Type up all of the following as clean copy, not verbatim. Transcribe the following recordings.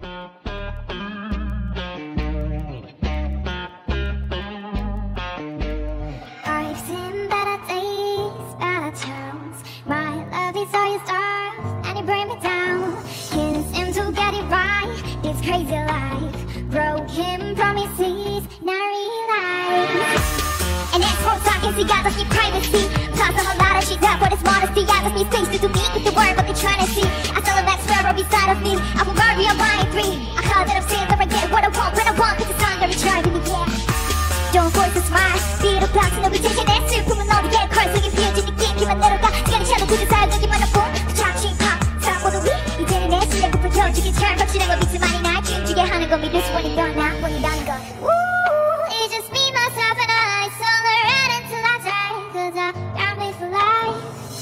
I've seen better days, better times. My love is all your stars, and you bring me down. Can't seem to get it right, this crazy life. Broken promises, not realized. And it's more talking, so God doesn't need privacy. Plus a whole lot of shit up, what is modesty? I just need space to do me, with the word, what they trying to see. I feel a next sparrow beside of me. I will worry on my dream. I call that I'm saying that I get what I want when I want, cause it's hungry driving me, yeah. Don't force a smile, feel the blocks and we take it as 슬픔은 어디에 걸 속에 피어진 느낌만 내려가 시간이 차도 그 살 여기만 없고 그 착시 팝 사고도 위 이제는 내 실력을 보여주기 잘 거칠은 거 빅스만이 날 춤추게 하는 건 믿을 수 없는 건 나뿐이라는 건 It's just me, myself and I sooner and until I die cause I got me for life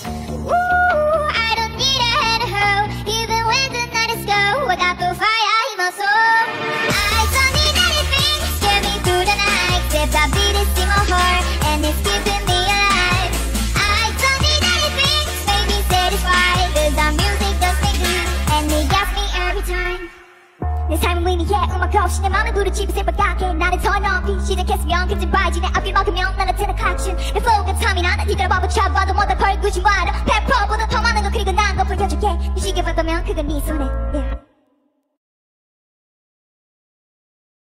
I don't need a hand to hold even when the night is cold I got the fire in my soul I don't need anything to scare me through the night except I beat it in my heart and it's keeping me alive I don't need anything to make me satisfied cause our music does me good and it gets me every time 내 삶은 의미해 음악 없이 내 맘을 부르짖고 새빨갛게 나를 더 높이 시작했으면 그쯤 봐야지 내 앞길 막으면 나는 트랙 내 flow가 탐이나 날 뒤돌아봐 붙여봐도 못할 걸구심과도 100%보다 더 많은 거 그리고 난 거 보여줄게 네 시계 바꾸면 그건 네 손에 yeah.